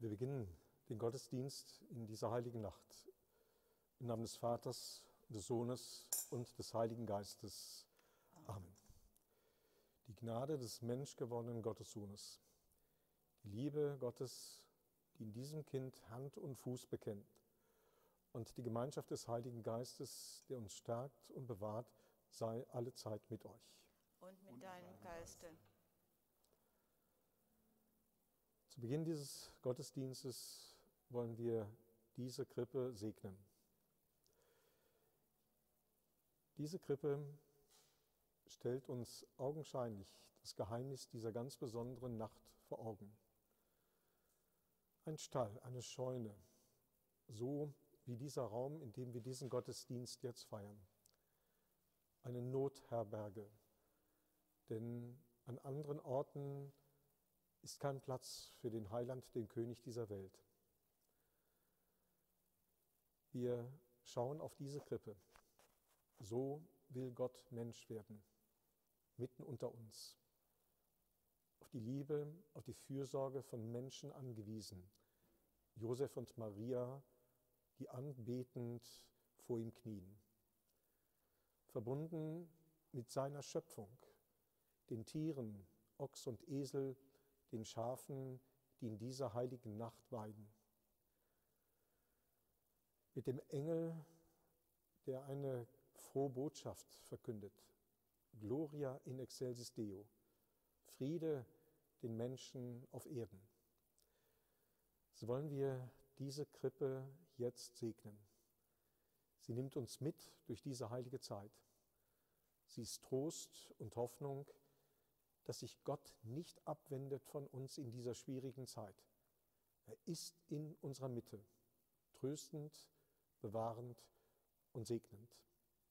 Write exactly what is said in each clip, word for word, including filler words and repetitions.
Wir beginnen den Gottesdienst in dieser heiligen Nacht im Namen des Vaters, des Sohnes und des Heiligen Geistes. Amen. Die Gnade des menschgewordenen Gottessohnes, die Liebe Gottes, die in diesem Kind Hand und Fuß bekennt, und die Gemeinschaft des Heiligen Geistes, der uns stärkt und bewahrt, sei allezeit mit euch. Und mit deinem Geiste. Zu Beginn dieses Gottesdienstes wollen wir diese Krippe segnen. Diese Krippe stellt uns augenscheinlich das Geheimnis dieser ganz besonderen Nacht vor Augen. Ein Stall, eine Scheune, so wie dieser Raum, in dem wir diesen Gottesdienst jetzt feiern. Eine Notherberge, denn an anderen Orten ist kein Platz für den Heiland, den König dieser Welt. Wir schauen auf diese Krippe. So will Gott Mensch werden, mitten unter uns. Auf die Liebe, auf die Fürsorge von Menschen angewiesen. Josef und Maria, die anbetend vor ihm knien. Verbunden mit seiner Schöpfung, den Tieren, Ochs und Esel, den Schafen, die in dieser heiligen Nacht weiden. Mit dem Engel, der eine frohe Botschaft verkündet. Gloria in excelsis Deo. Friede den Menschen auf Erden. So wollen wir diese Krippe jetzt segnen. Sie nimmt uns mit durch diese heilige Zeit. Sie ist Trost und Hoffnung, dass sich Gott nicht abwendet von uns in dieser schwierigen Zeit. Er ist in unserer Mitte, tröstend, bewahrend und segnend.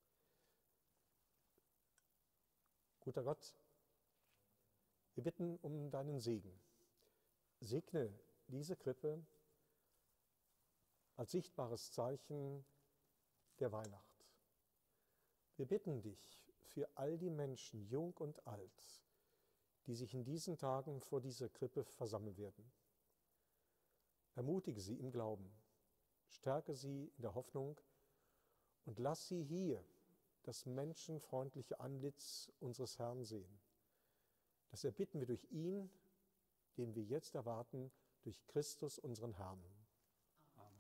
Guter Gott, wir bitten um deinen Segen. Segne diese Krippe als sichtbares Zeichen der Weihnacht. Wir bitten dich für all die Menschen, jung und alt, die sich in diesen Tagen vor dieser Krippe versammeln werden. Ermutige sie im Glauben, stärke sie in der Hoffnung und lass sie hier das menschenfreundliche Antlitz unseres Herrn sehen. Das erbitten wir durch ihn, den wir jetzt erwarten, durch Christus, unseren Herrn. Amen.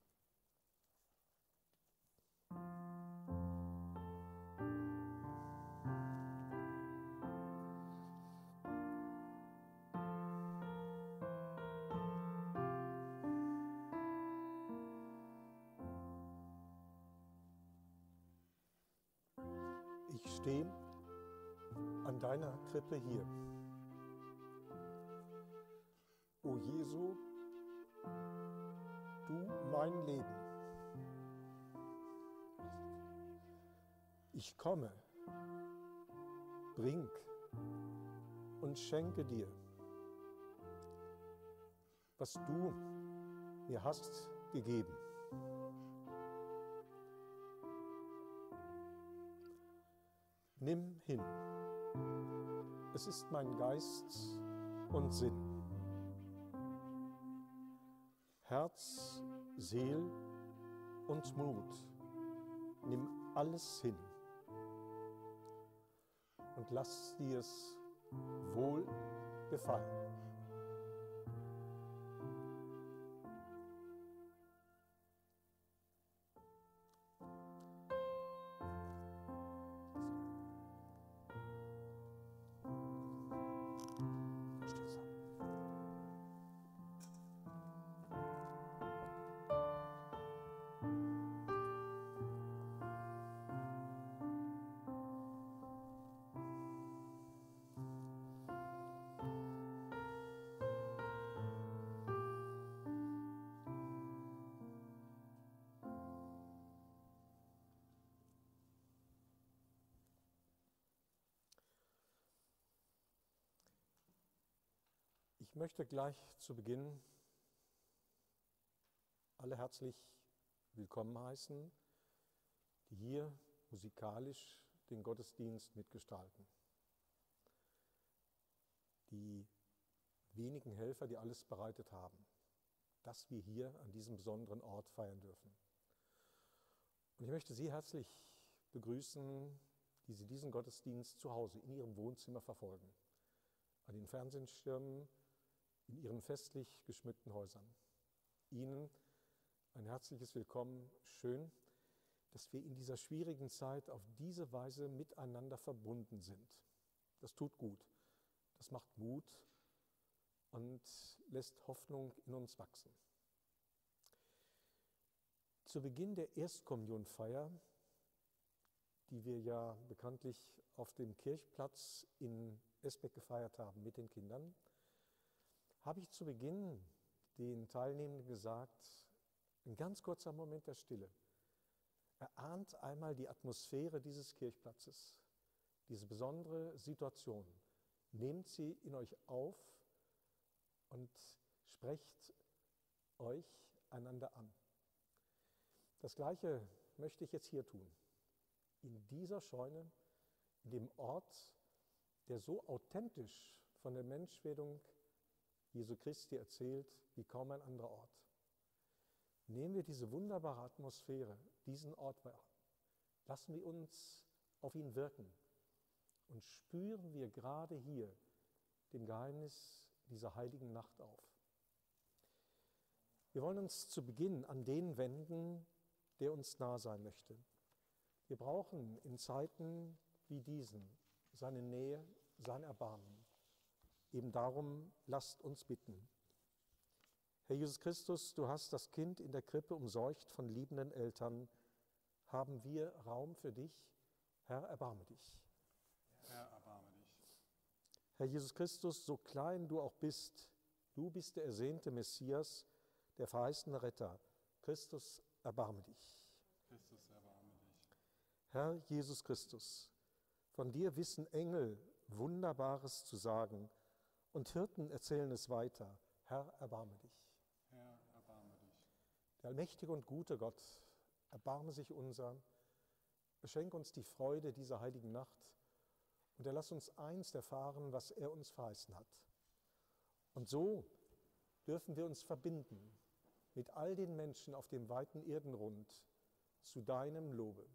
Ich stehe an deiner Krippe hier. O Jesu, du mein Leben. Ich komme, bring und schenke dir, was du mir hast gegeben. Nimm hin, es ist mein Geist und Sinn. Herz, Seel und Mut, nimm alles hin und lass dir es wohl gefallen. Ich möchte gleich zu Beginn alle herzlich willkommen heißen, die hier musikalisch den Gottesdienst mitgestalten. Die wenigen Helfer, die alles bereitet haben. dass wir hier an diesem besonderen Ort feiern dürfen. Und ich möchte Sie herzlich begrüßen, die Sie diesen Gottesdienst zu Hause in Ihrem Wohnzimmer verfolgen, an den Fernsehschirmen, in Ihren festlich geschmückten Häusern. Ihnen ein herzliches Willkommen. Schön, dass wir in dieser schwierigen Zeit auf diese Weise miteinander verbunden sind. Das tut gut, das macht Mut und lässt Hoffnung in uns wachsen. Zu Beginn der Erstkommunionfeier, die wir ja bekanntlich auf dem Kirchplatz in Esbeck gefeiert haben mit den Kindern, habe ich zu Beginn den Teilnehmenden gesagt, ein ganz kurzer Moment der Stille. Erahnt einmal die Atmosphäre dieses Kirchplatzes, diese besondere Situation. Nehmt sie in euch auf und sprecht euch einander an. Das Gleiche möchte ich jetzt hier tun. In dieser Scheune, in dem Ort, der so authentisch von der Menschwerdung Jesu Christi erzählt, wie kaum ein anderer Ort. Nehmen wir diese wunderbare Atmosphäre, diesen Ort wahr. Lassen wir uns auf ihn wirken und spüren wir gerade hier dem Geheimnis dieser heiligen Nacht auf. Wir wollen uns zu Beginn an den wenden, der uns nah sein möchte. Wir brauchen in Zeiten wie diesen seine Nähe, sein Erbarmen. Eben darum lasst uns bitten. Herr Jesus Christus, du hast das Kind in der Krippe umsorgt von liebenden Eltern. Haben wir Raum für dich? Herr, erbarme dich. Herr, erbarme dich. Herr Jesus Christus, so klein du auch bist, du bist der ersehnte Messias, der verheißene Retter. Christus, erbarme dich. Christus, erbarme dich. Herr Jesus Christus, von dir wissen Engel Wunderbares zu sagen und Hirten erzählen es weiter. Herr, erbarme dich. Herr, erbarme dich. Der allmächtige und gute Gott, erbarme sich unser, schenk uns die Freude dieser heiligen Nacht und erlass uns einst erfahren, was er uns verheißen hat. Und so dürfen wir uns verbinden mit all den Menschen auf dem weiten Erdenrund zu deinem Lobe.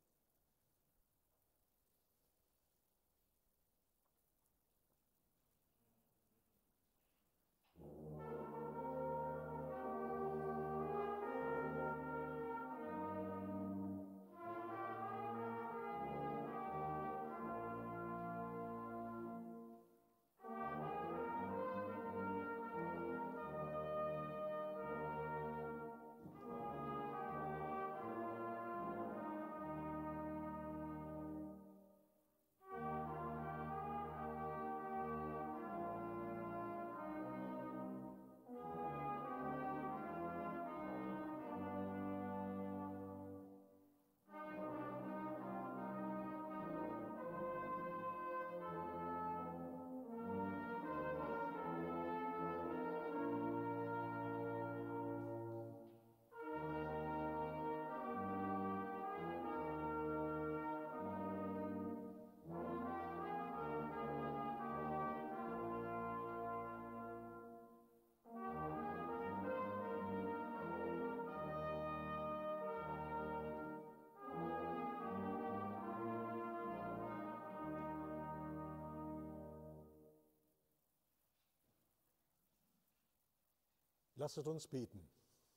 Lasset uns beten.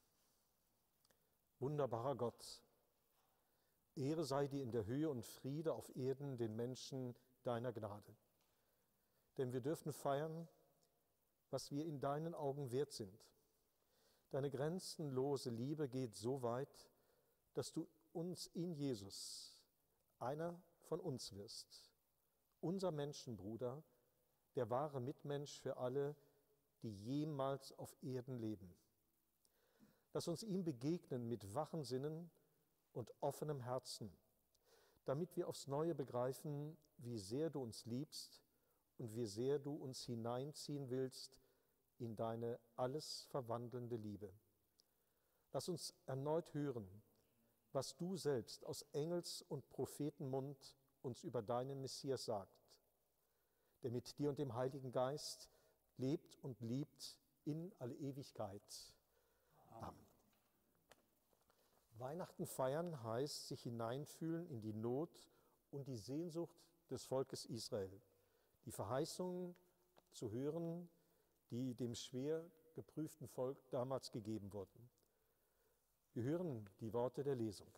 Wunderbarer Gott, Ehre sei dir in der Höhe und Friede auf Erden den Menschen deiner Gnade. Denn wir dürfen feiern, was wir in deinen Augen wert sind. Deine grenzenlose Liebe geht so weit, dass du uns in Jesus einer von uns wirst, unser Menschenbruder, der wahre Mitmensch für alle, die jemals auf Erden leben. Lass uns ihm begegnen mit wachen Sinnen und offenem Herzen, damit wir aufs Neue begreifen, wie sehr du uns liebst und wie sehr du uns hineinziehen willst in deine alles verwandelnde Liebe. Lass uns erneut hören, was du selbst aus Engels- und Prophetenmund uns über deinen Messias sagt, der mit dir und dem Heiligen Geist lebt und liebt in alle Ewigkeit. Amen. Weihnachten feiern heißt sich hineinfühlen in die Not und die Sehnsucht des Volkes Israel, die Verheißungen zu hören, die dem schwer geprüften Volk damals gegeben wurden. Wir hören die Worte der Lesung.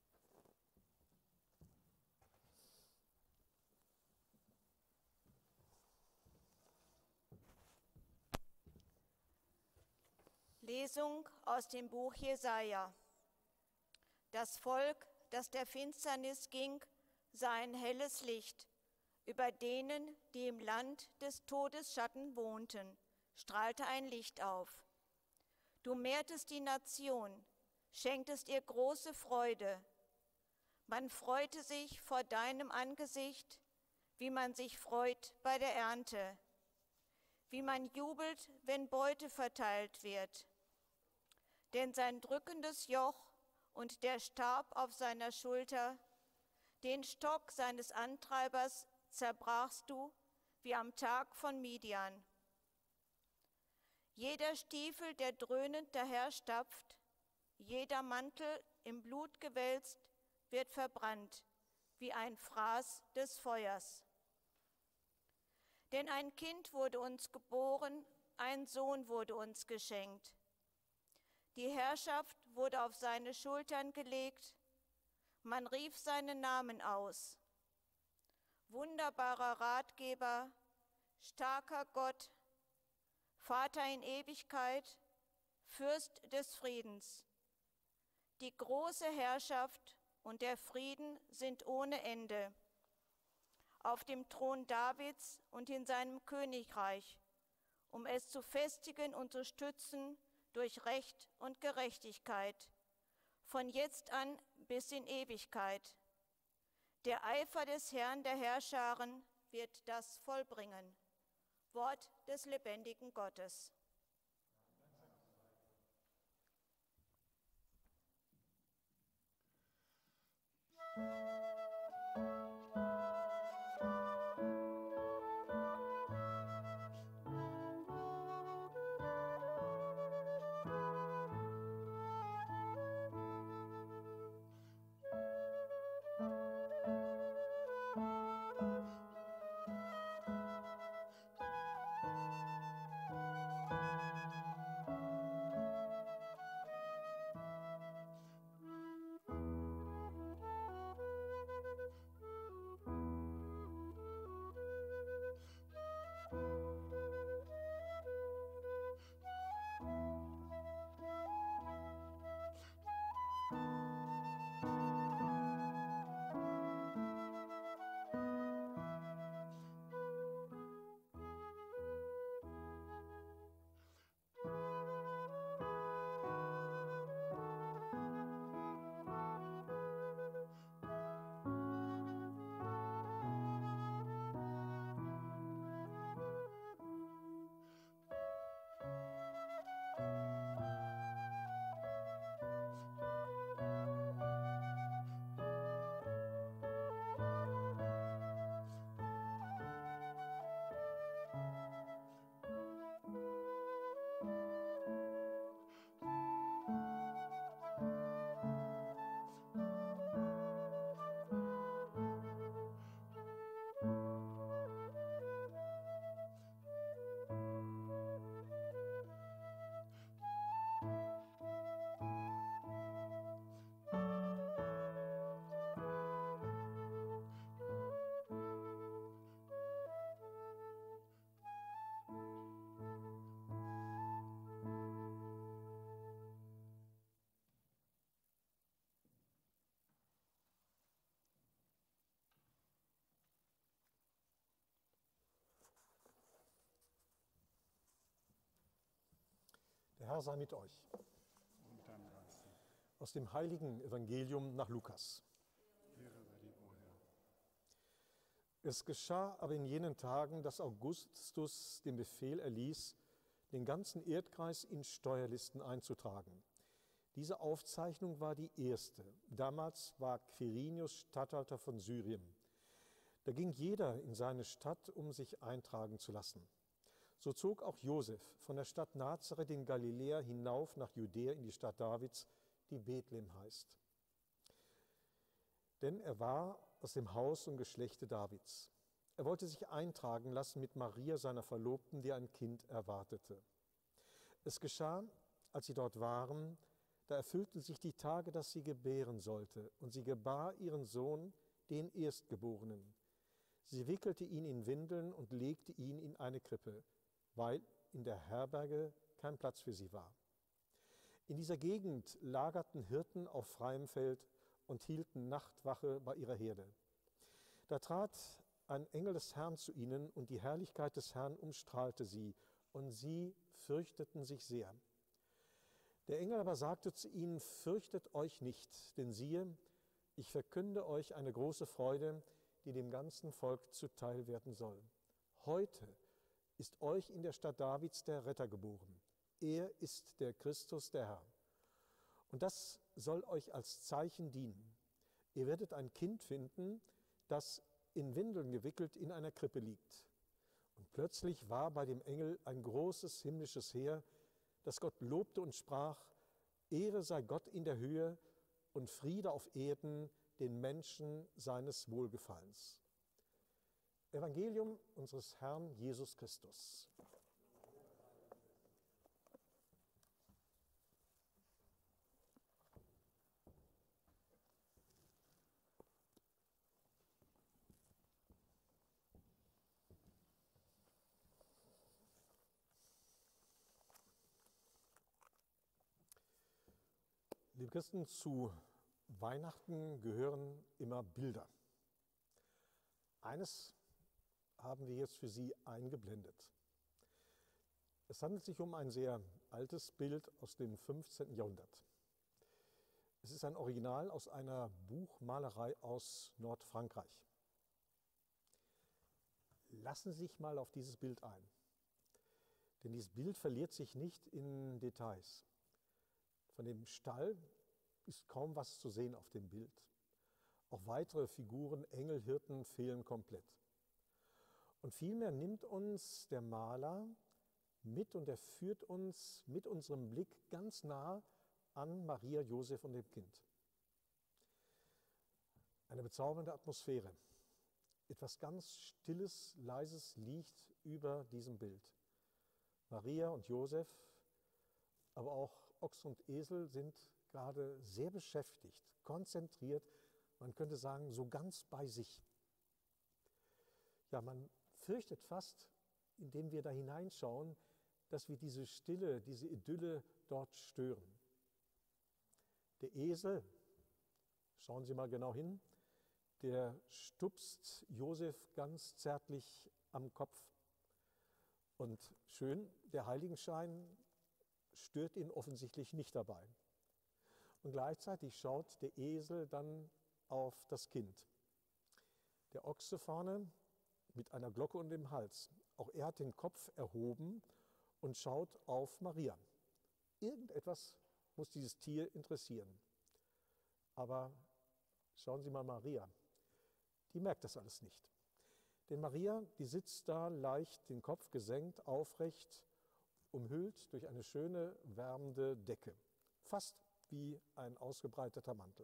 Lesung aus dem Buch Jesaja. Das Volk, das der Finsternis ging, sah ein helles Licht. Über denen, die im Land des Todesschatten wohnten, strahlte ein Licht auf. Du mehrtest die Nation, schenktest ihr große Freude. Man freute sich vor deinem Angesicht, wie man sich freut bei der Ernte, wie man jubelt, wenn Beute verteilt wird. Denn sein drückendes Joch und der Stab auf seiner Schulter, den Stock seines Antreibers zerbrachst du, wie am Tag von Midian. Jeder Stiefel, der dröhnend daherstapft, jeder Mantel im Blut gewälzt, wird verbrannt, wie ein Fraß des Feuers. Denn ein Kind wurde uns geboren, ein Sohn wurde uns geschenkt. Die Herrschaft wurde auf seine Schultern gelegt, man rief seinen Namen aus. Wunderbarer Ratgeber, starker Gott, Vater in Ewigkeit, Fürst des Friedens. Die große Herrschaft und der Frieden sind ohne Ende. Auf dem Thron Davids und in seinem Königreich, um es zu festigen und zu stützen durch Recht und Gerechtigkeit, von jetzt an bis in Ewigkeit. Der Eifer des Herrn der Herrscharen wird das vollbringen. Wort des lebendigen Gottes. Der Herr sei mit euch. Und deinem Geiste. Aus dem heiligen Evangelium nach Lukas. Ehre sei dir, o Herr. Es geschah aber in jenen Tagen, dass Augustus den Befehl erließ, den ganzen Erdkreis in Steuerlisten einzutragen. Diese Aufzeichnung war die erste. Damals war Quirinius Statthalter von Syrien. Da ging jeder in seine Stadt, um sich eintragen zu lassen. So zog auch Josef von der Stadt Nazareth in Galiläa hinauf nach Judäa in die Stadt Davids, die Bethlehem heißt. Denn er war aus dem Haus und Geschlechte Davids. Er wollte sich eintragen lassen mit Maria, seiner Verlobten, die ein Kind erwartete. Es geschah, als sie dort waren, da erfüllten sich die Tage, dass sie gebären sollte, und sie gebar ihren Sohn, den Erstgeborenen. Sie wickelte ihn in Windeln und legte ihn in eine Krippe, weil in der Herberge kein Platz für sie war. In dieser Gegend lagerten Hirten auf freiem Feld und hielten Nachtwache bei ihrer Herde. Da trat ein Engel des Herrn zu ihnen, und die Herrlichkeit des Herrn umstrahlte sie, und sie fürchteten sich sehr. Der Engel aber sagte zu ihnen: Fürchtet euch nicht, denn siehe, ich verkünde euch eine große Freude, die dem ganzen Volk zuteil werden soll. Heute ist euch in der Stadt Davids der Retter geboren. Er ist der Christus, der Herr. Und das soll euch als Zeichen dienen. Ihr werdet ein Kind finden, das in Windeln gewickelt in einer Krippe liegt. Und plötzlich war bei dem Engel ein großes himmlisches Heer, das Gott lobte und sprach: Ehre sei Gott in der Höhe und Friede auf Erden den Menschen seines Wohlgefallens. Evangelium unseres Herrn Jesus Christus. Liebe Christen, zu Weihnachten gehören immer Bilder. Eines haben wir jetzt für Sie eingeblendet. Es handelt sich um ein sehr altes Bild aus dem fünfzehnten Jahrhundert. Es ist ein Original aus einer Buchmalerei aus Nordfrankreich. Lassen Sie sich mal auf dieses Bild ein, denn dieses Bild verliert sich nicht in Details. Von dem Stall ist kaum was zu sehen auf dem Bild. Auch weitere Figuren, Engel, Hirten fehlen komplett. Und vielmehr nimmt uns der Maler mit und er führt uns mit unserem Blick ganz nah an Maria, Josef und dem Kind. Eine bezaubernde Atmosphäre. Etwas ganz Stilles, Leises liegt über diesem Bild. Maria und Josef, aber auch Ochs und Esel sind gerade sehr beschäftigt, konzentriert, man könnte sagen, so ganz bei sich. Ja, man fürchtet fast, indem wir da hineinschauen, dass wir diese Stille, diese Idylle dort stören. Der Esel, schauen Sie mal genau hin, der stupst Josef ganz zärtlich am Kopf. Und schön, der Heiligenschein stört ihn offensichtlich nicht dabei. Und gleichzeitig schaut der Esel dann auf das Kind. Der Ochse vorne mit einer Glocke um den Hals. Auch er hat den Kopf erhoben und schaut auf Maria. Irgendetwas muss dieses Tier interessieren. Aber schauen Sie mal Maria, die merkt das alles nicht. Denn Maria, die sitzt da leicht, den Kopf gesenkt, aufrecht, umhüllt durch eine schöne, wärmende Decke. Fast wie ein ausgebreiteter Mantel.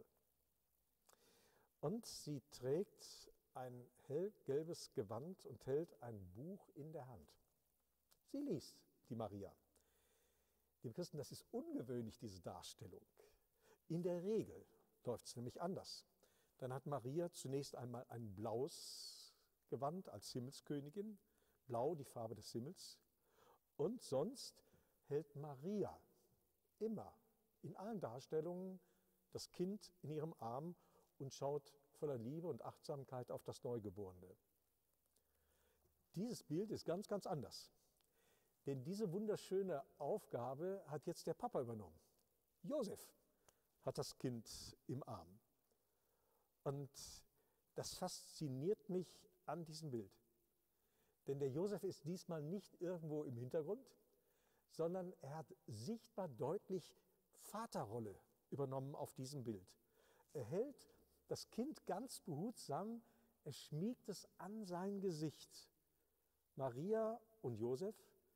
Und sie trägt ein hellgelbes Gewand und hält ein Buch in der Hand. Sie liest, die Maria. Liebe Christen, das ist ungewöhnlich, diese Darstellung. In der Regel läuft es nämlich anders. Dann hat Maria zunächst einmal ein blaues Gewand als Himmelskönigin, blau die Farbe des Himmels. Und sonst hält Maria immer in allen Darstellungen das Kind in ihrem Arm und schaut voller Liebe und Achtsamkeit auf das Neugeborene. Dieses Bild ist ganz, ganz anders. Denn diese wunderschöne Aufgabe hat jetzt der Papa übernommen. Josef hat das Kind im Arm. Und das fasziniert mich an diesem Bild. Denn der Josef ist diesmal nicht irgendwo im Hintergrund, sondern er hat sichtbar deutlich Vaterrolle übernommen auf diesem Bild. Er hält das Kind ganz behutsam, er schmiegt es an sein Gesicht. Maria und Josef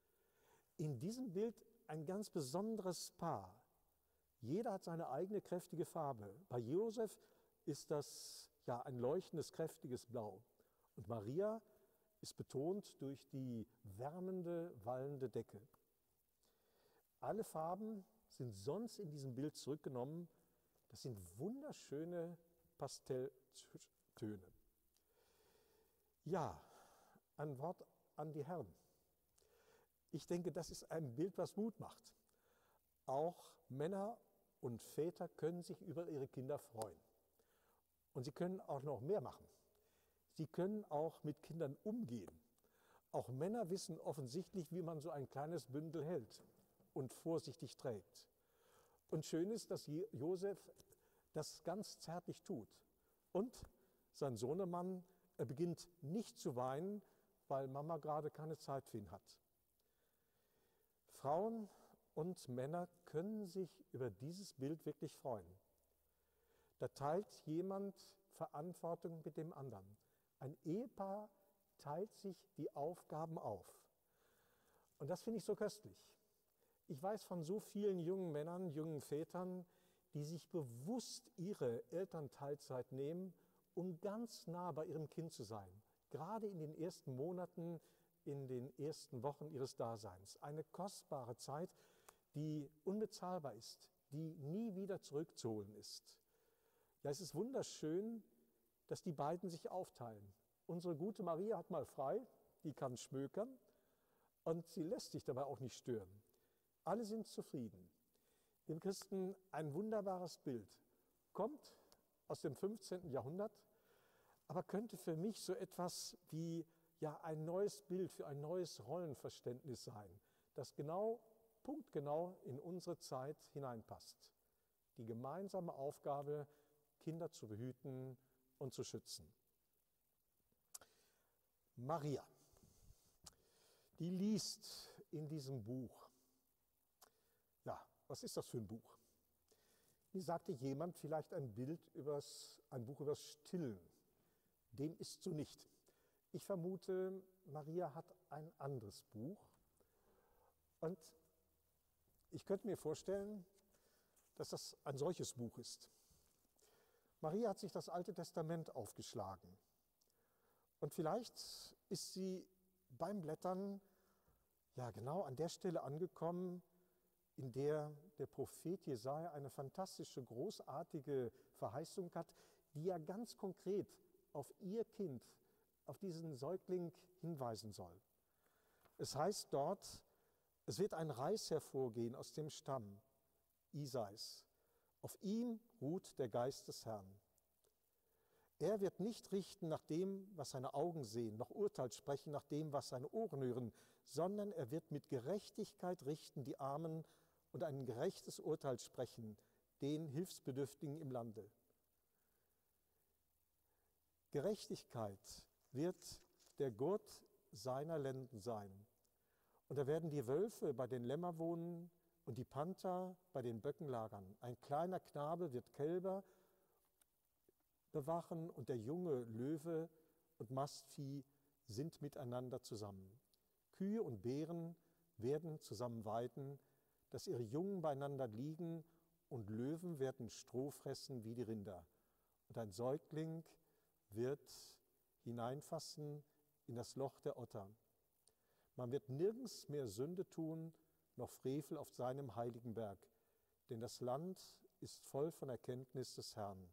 in diesem Bild ein ganz besonderes Paar. Jeder hat seine eigene kräftige Farbe. Bei Josef ist das ja ein leuchtendes, kräftiges Blau. Und Maria ist betont durch die wärmende, wallende Decke. Alle Farben sind sonst in diesem Bild zurückgenommen. Das sind wunderschöne Pastelltöne. Ja, ein Wort an die Herren. Ich denke, das ist ein Bild, was Mut macht. Auch Männer und Väter können sich über ihre Kinder freuen. Und sie können auch noch mehr machen. Sie können auch mit Kindern umgehen. Auch Männer wissen offensichtlich, wie man so ein kleines Bündel hält und vorsichtig trägt. Und schön ist, dass Josef das ganz zärtlich tut. Und sein Sohnemann, er beginnt nicht zu weinen, weil Mama gerade keine Zeit für ihn hat. Frauen und Männer können sich über dieses Bild wirklich freuen. Da teilt jemand Verantwortung mit dem anderen. Ein Ehepaar teilt sich die Aufgaben auf. Und das finde ich so köstlich. Ich weiß von so vielen jungen Männern, jungen Vätern, die sich bewusst ihre Elternteilzeit nehmen, um ganz nah bei ihrem Kind zu sein. Gerade in den ersten Monaten, in den ersten Wochen ihres Daseins. Eine kostbare Zeit, die unbezahlbar ist, die nie wieder zurückzuholen ist. Ja, es ist wunderschön, dass die beiden sich aufteilen. Unsere gute Maria hat mal frei, die kann schmökern und sie lässt sich dabei auch nicht stören. Alle sind zufrieden. Dem Christen ein wunderbares Bild. Kommt aus dem fünfzehnten Jahrhundert, aber könnte für mich so etwas wie ja, ein neues Bild für ein neues Rollenverständnis sein, das genau, punktgenau in unsere Zeit hineinpasst. Die gemeinsame Aufgabe, Kinder zu behüten und zu schützen. Maria, die liest in diesem Buch. Ja, was ist das für ein Buch? Wie sagte jemand, vielleicht ein Bild übers, ein Buch übers Stillen. Dem ist so nicht. Ich vermute, Maria hat ein anderes Buch. Und ich könnte mir vorstellen, dass das ein solches Buch ist. Maria hat sich das Alte Testament aufgeschlagen. Und vielleicht ist sie beim Blättern ja genau an der Stelle angekommen, in der der Prophet Jesaja eine fantastische, großartige Verheißung hat, die ja ganz konkret auf ihr Kind, auf diesen Säugling hinweisen soll. Es heißt dort, es wird ein Reis hervorgehen aus dem Stamm Isais. Auf ihm ruht der Geist des Herrn. Er wird nicht richten nach dem, was seine Augen sehen, noch Urteil sprechen nach dem, was seine Ohren hören, sondern er wird mit Gerechtigkeit richten die Armen und ein gerechtes Urteil sprechen, den Hilfsbedürftigen im Lande. Gerechtigkeit wird der Gurt seiner Lenden sein. Und da werden die Wölfe bei den Lämmern wohnen und die Panther bei den Böcken lagern. Ein kleiner Knabe wird Kälber bewachen und der junge Löwe und Mastvieh sind miteinander zusammen. Kühe und Bären werden zusammen weiden, dass ihre Jungen beieinander liegen und Löwen werden Stroh fressen wie die Rinder. Und ein Säugling wird hineinfassen in das Loch der Otter. Man wird nirgends mehr Sünde tun, noch Frevel auf seinem heiligen Berg, denn das Land ist voll von Erkenntnis des Herrn.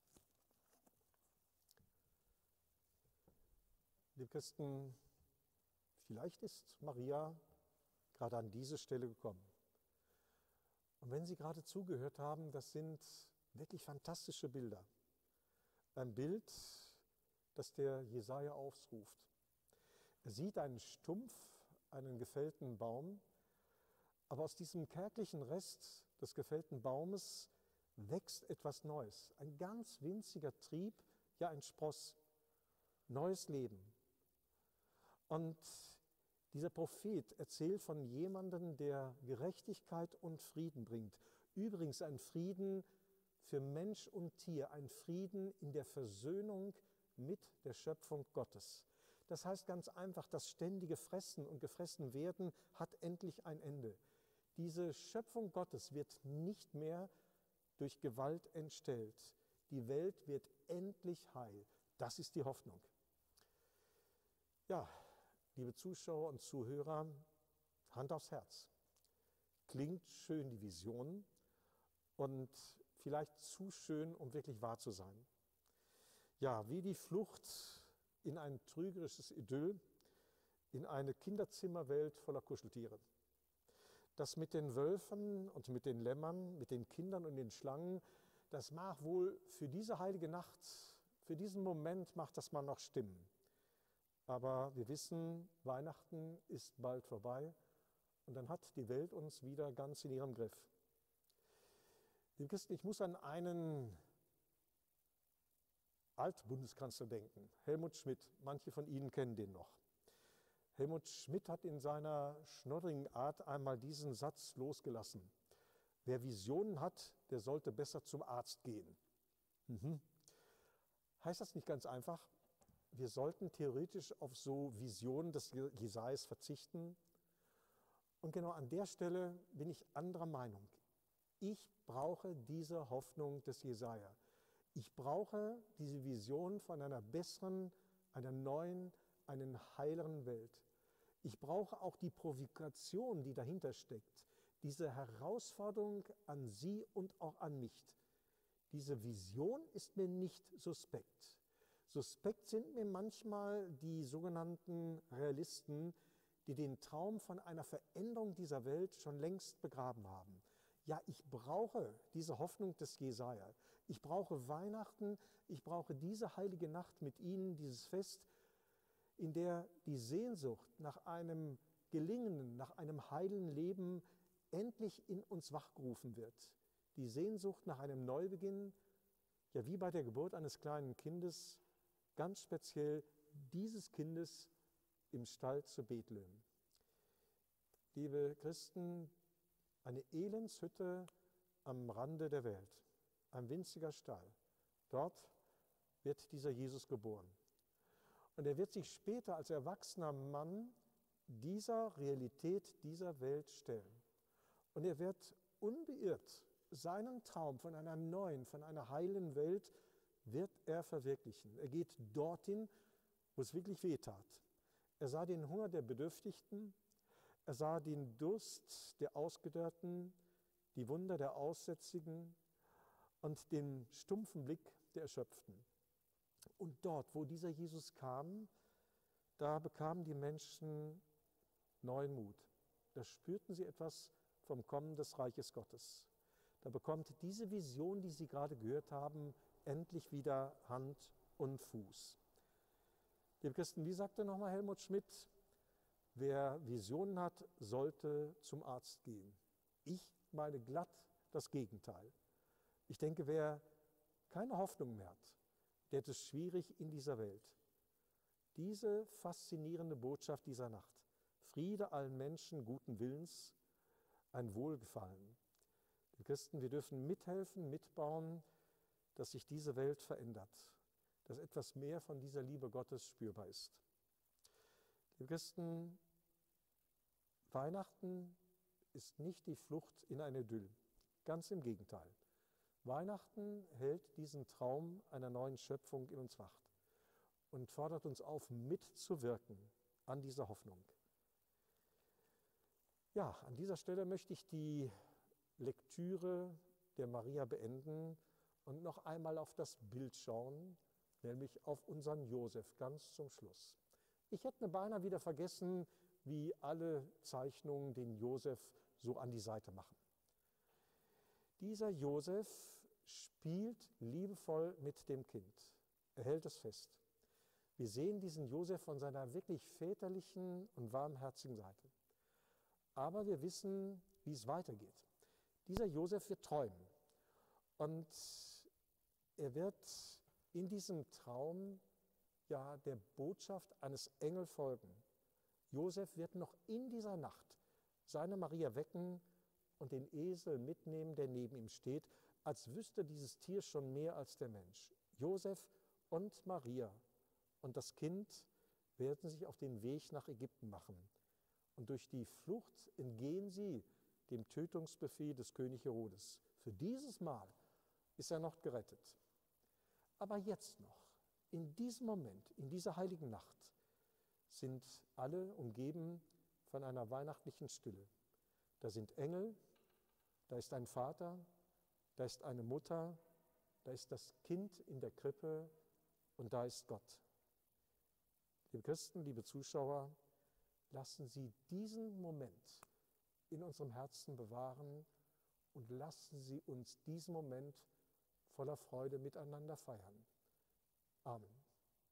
Liebe Christen, vielleicht ist Maria gerade an diese Stelle gekommen. Und wenn Sie gerade zugehört haben, das sind wirklich fantastische Bilder. Ein Bild, das der Jesaja aufruft. Er sieht einen Stumpf, einen gefällten Baum, aber aus diesem kärglichen Rest des gefällten Baumes wächst etwas Neues. Ein ganz winziger Trieb, ja ein Spross, neues Leben. Und dieser Prophet erzählt von jemandem, der Gerechtigkeit und Frieden bringt. Übrigens ein Frieden für Mensch und Tier, ein Frieden in der Versöhnung mit der Schöpfung Gottes. Das heißt ganz einfach, das ständige Fressen und gefressen werden hat endlich ein Ende. Diese Schöpfung Gottes wird nicht mehr durch Gewalt entstellt. Die Welt wird endlich heil. Das ist die Hoffnung. Ja, liebe Zuschauer und Zuhörer, Hand aufs Herz. Klingt schön die Vision und vielleicht zu schön, um wirklich wahr zu sein. Ja, wie die Flucht in ein trügerisches Idyll, in eine Kinderzimmerwelt voller Kuscheltiere. Das mit den Wölfen und mit den Lämmern, mit den Kindern und den Schlangen, das mag wohl für diese heilige Nacht, für diesen Moment macht das mal noch stimmen. Aber wir wissen, Weihnachten ist bald vorbei und dann hat die Welt uns wieder ganz in ihrem Griff. Liebe Christen, ich muss an einen Altbundeskanzler denken, Helmut Schmidt. Manche von Ihnen kennen den noch. Helmut Schmidt hat in seiner schnoddrigen Art einmal diesen Satz losgelassen. Wer Visionen hat, der sollte besser zum Arzt gehen. Mhm. Heißt das nicht ganz einfach? Wir sollten theoretisch auf so Visionen des Jesajas verzichten. Und genau an der Stelle bin ich anderer Meinung. Ich brauche diese Hoffnung des Jesaja. Ich brauche diese Vision von einer besseren, einer neuen, einer heileren Welt. Ich brauche auch die Provokation, die dahinter steckt. Diese Herausforderung an Sie und auch an mich. Diese Vision ist mir nicht suspekt. Suspekt sind mir manchmal die sogenannten Realisten, die den Traum von einer Veränderung dieser Welt schon längst begraben haben. Ja, ich brauche diese Hoffnung des Jesaja. Ich brauche Weihnachten, ich brauche diese heilige Nacht mit Ihnen, dieses Fest, in der die Sehnsucht nach einem gelingenden, nach einem heilen Leben endlich in uns wachgerufen wird. Die Sehnsucht nach einem Neubeginn, ja wie bei der Geburt eines kleinen Kindes, ganz speziell dieses Kindes im Stall zu Bethlehem. Liebe Christen, eine Elendshütte am Rande der Welt, ein winziger Stall. Dort wird dieser Jesus geboren. Und er wird sich später als erwachsener Mann dieser Realität, dieser Welt stellen. Und er wird unbeirrt seinen Traum von einer neuen, von einer heilen Welt, wird er verwirklichen. Er geht dorthin, wo es wirklich weh tat. Er sah den Hunger der Bedürftigten, er sah den Durst der Ausgedörrten, die Wunder der Aussätzigen und den stumpfen Blick der Erschöpften. Und dort, wo dieser Jesus kam, da bekamen die Menschen neuen Mut. Da spürten sie etwas vom Kommen des Reiches Gottes. Da bekommt diese Vision, die sie gerade gehört haben, endlich wieder Hand und Fuß. Liebe Christen, wie sagte nochmal Helmut Schmidt? Wer Visionen hat, sollte zum Arzt gehen. Ich meine glatt das Gegenteil. Ich denke, wer keine Hoffnung mehr hat, der hat es schwierig in dieser Welt. Diese faszinierende Botschaft dieser Nacht, Friede allen Menschen guten Willens, ein Wohlgefallen. Die Christen, wir dürfen mithelfen, mitbauen, dass sich diese Welt verändert, dass etwas mehr von dieser Liebe Gottes spürbar ist. Die Christen, Weihnachten ist nicht die Flucht in eine Idyll, ganz im Gegenteil. Weihnachten hält diesen Traum einer neuen Schöpfung in uns wach und fordert uns auf, mitzuwirken an dieser Hoffnung. Ja, an dieser Stelle möchte ich die Lektüre der Maria beenden und noch einmal auf das Bild schauen, nämlich auf unseren Josef ganz zum Schluss. Ich hätte beinahe wieder vergessen, wie alle Zeichnungen den Josef so an die Seite machen. Dieser Josef spielt liebevoll mit dem Kind. Er hält es fest. Wir sehen diesen Josef von seiner wirklich väterlichen und warmherzigen Seite. Aber wir wissen, wie es weitergeht. Dieser Josef wird träumen. Und er wird in diesem Traum ja der Botschaft eines Engels folgen. Josef wird noch in dieser Nacht seine Maria wecken und den Esel mitnehmen, der neben ihm steht, als wüsste dieses Tier schon mehr als der Mensch. Josef und Maria und das Kind werden sich auf den Weg nach Ägypten machen. Und durch die Flucht entgehen sie dem Tötungsbefehl des König Herodes. Für dieses Mal ist er noch gerettet. Aber jetzt noch, in diesem Moment, in dieser heiligen Nacht, sind alle umgeben von einer weihnachtlichen Stille. Da sind Engel, da ist ein Vater, da ist eine Mutter, da ist das Kind in der Krippe und da ist Gott. Liebe Christen, liebe Zuschauer, lassen Sie diesen Moment in unserem Herzen bewahren und lassen Sie uns diesen Moment voller Freude miteinander feiern. Amen.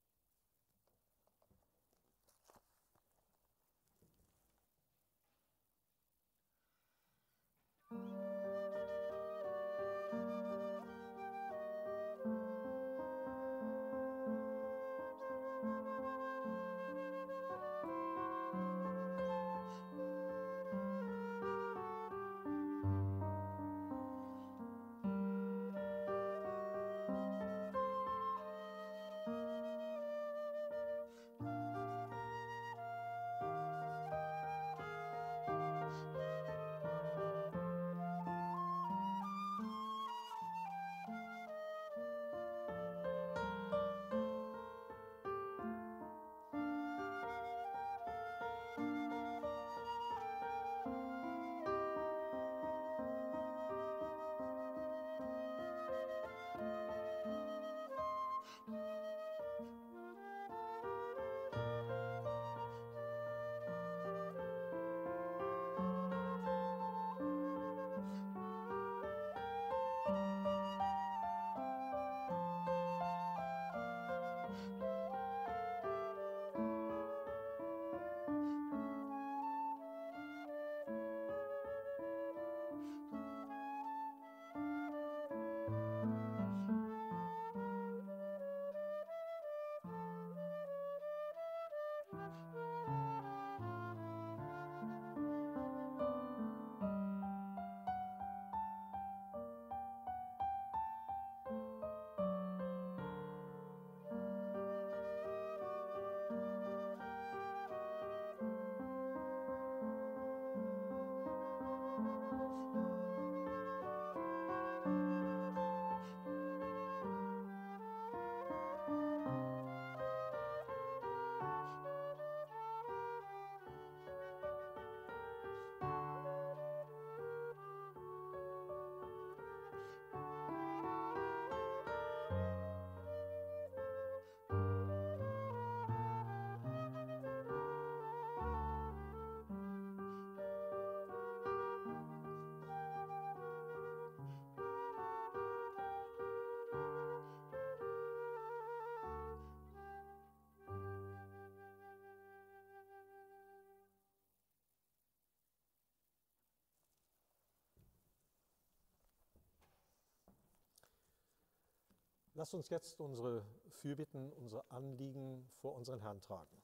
Lasst uns jetzt unsere Fürbitten, unsere Anliegen vor unseren Herrn tragen.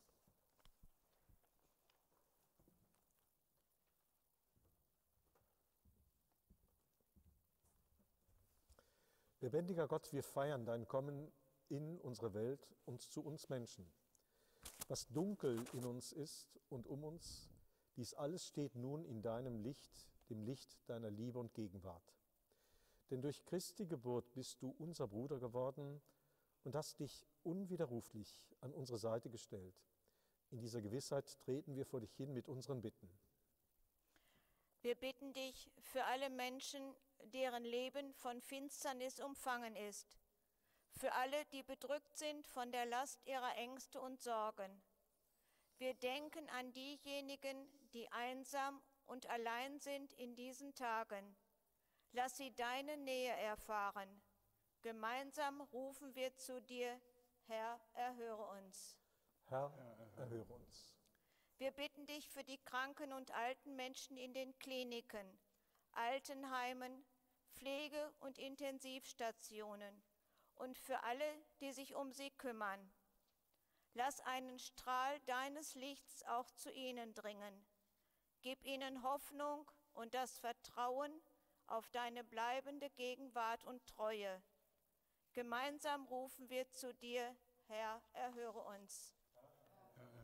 Lebendiger Gott, wir feiern dein Kommen in unsere Welt und zu uns Menschen. Was dunkel in uns ist und um uns, dies alles steht nun in deinem Licht, dem Licht deiner Liebe und Gegenwart. Denn durch Christi Geburt bist du unser Bruder geworden und hast dich unwiderruflich an unsere Seite gestellt. In dieser Gewissheit treten wir vor dich hin mit unseren Bitten. Wir bitten dich für alle Menschen, deren Leben von Finsternis umfangen ist, für alle, die bedrückt sind von der Last ihrer Ängste und Sorgen. Wir denken an diejenigen, die einsam und allein sind in diesen Tagen. Lass sie deine Nähe erfahren. Gemeinsam rufen wir zu dir, Herr, erhöre uns. Herr, erhöre uns. Wir bitten dich für die kranken und alten Menschen in den Kliniken, Altenheimen, Pflege- und Intensivstationen und für alle, die sich um sie kümmern. Lass einen Strahl deines Lichts auch zu ihnen dringen. Gib ihnen Hoffnung und das Vertrauen auf deine bleibende Gegenwart und Treue. Gemeinsam rufen wir zu dir, Herr, erhöre uns. Herr,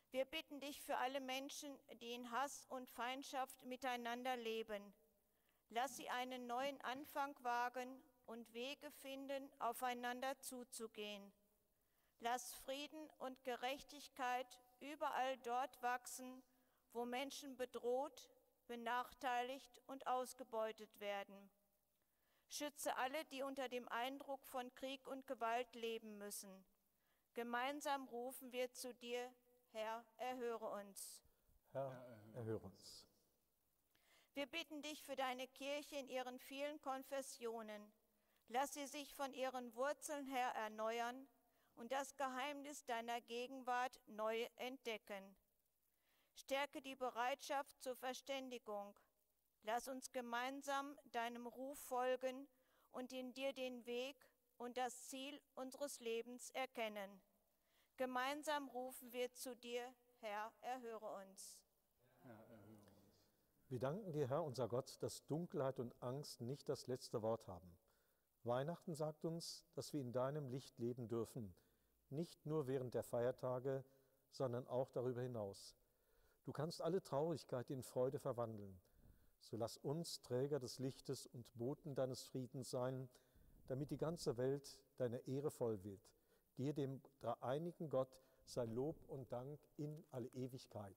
Wir bitten dich für alle Menschen, die in Hass und Feindschaft miteinander leben. Lass sie einen neuen Anfang wagen und Wege finden, aufeinander zuzugehen. Lass Frieden und Gerechtigkeit überall dort wachsen, wo Menschen bedroht, benachteiligt und ausgebeutet werden. Schütze alle, die unter dem Eindruck von Krieg und Gewalt leben müssen. Gemeinsam rufen wir zu dir, Herr, erhöre uns. Herr, erhöre uns. Wir bitten dich für deine Kirche in ihren vielen Konfessionen. Lass sie sich von ihren Wurzeln her erneuern und das Geheimnis deiner Gegenwart neu entdecken. Stärke die Bereitschaft zur Verständigung. Lass uns gemeinsam deinem Ruf folgen und in dir den Weg und das Ziel unseres Lebens erkennen. Gemeinsam rufen wir zu dir, Herr, erhöre uns. Herr, erhöre uns. Wir danken dir, Herr, unser Gott, dass Dunkelheit und Angst nicht das letzte Wort haben. Weihnachten sagt uns, dass wir in deinem Licht leben dürfen, nicht nur während der Feiertage, sondern auch darüber hinaus. Du kannst alle Traurigkeit in Freude verwandeln. So lass uns Träger des Lichtes und Boten deines Friedens sein, damit die ganze Welt deiner Ehre voll wird. Dir, dem dreieinigen Gott, sei Lob und Dank in alle Ewigkeit.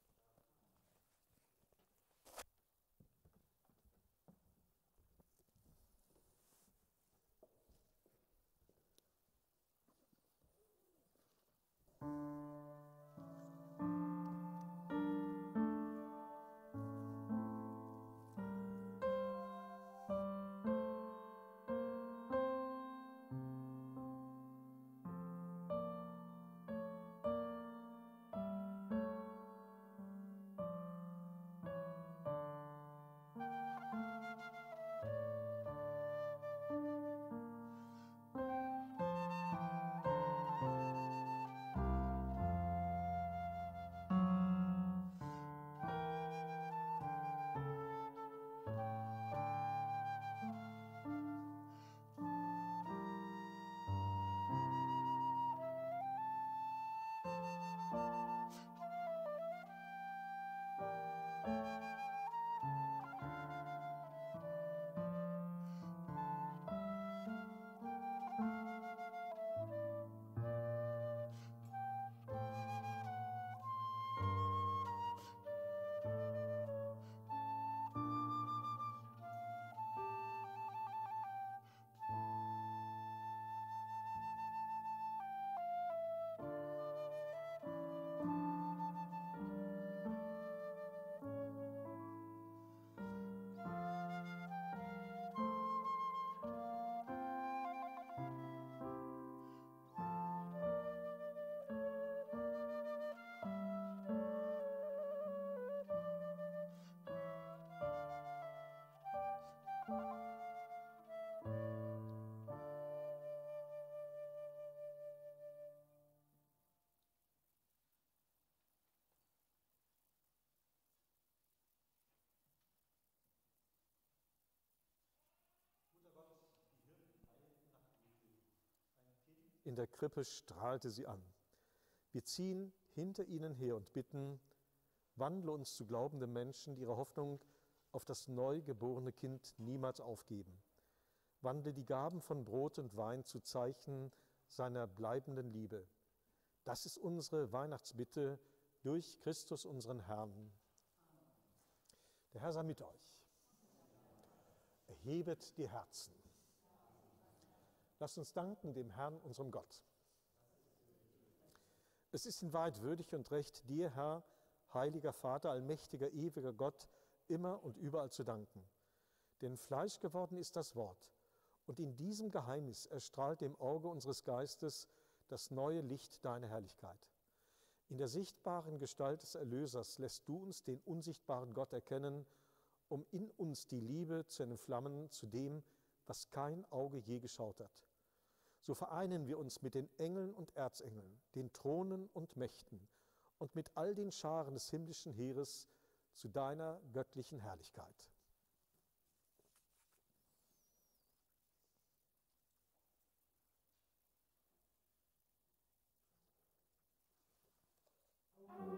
In der Krippe strahlte sie an. Wir ziehen hinter ihnen her und bitten, wandle uns zu glaubenden Menschen, die ihre Hoffnung auf das neugeborene Kind niemals aufgeben. Wandle die Gaben von Brot und Wein zu Zeichen seiner bleibenden Liebe. Das ist unsere Weihnachtsbitte durch Christus, unseren Herrn. Der Herr sei mit euch. Erhebet die Herzen. Lasst uns danken dem Herrn, unserem Gott. Es ist in Wahrheit würdig und recht, dir, Herr, heiliger Vater, allmächtiger, ewiger Gott, immer und überall zu danken. Denn Fleisch geworden ist das Wort, und in diesem Geheimnis erstrahlt dem Auge unseres Geistes das neue Licht deiner Herrlichkeit. In der sichtbaren Gestalt des Erlösers lässt du uns den unsichtbaren Gott erkennen, um in uns die Liebe zu entflammen zu dem, was kein Auge je geschaut hat. So vereinen wir uns mit den Engeln und Erzengeln, den Thronen und Mächten und mit all den Scharen des himmlischen Heeres zu deiner göttlichen Herrlichkeit. Amen.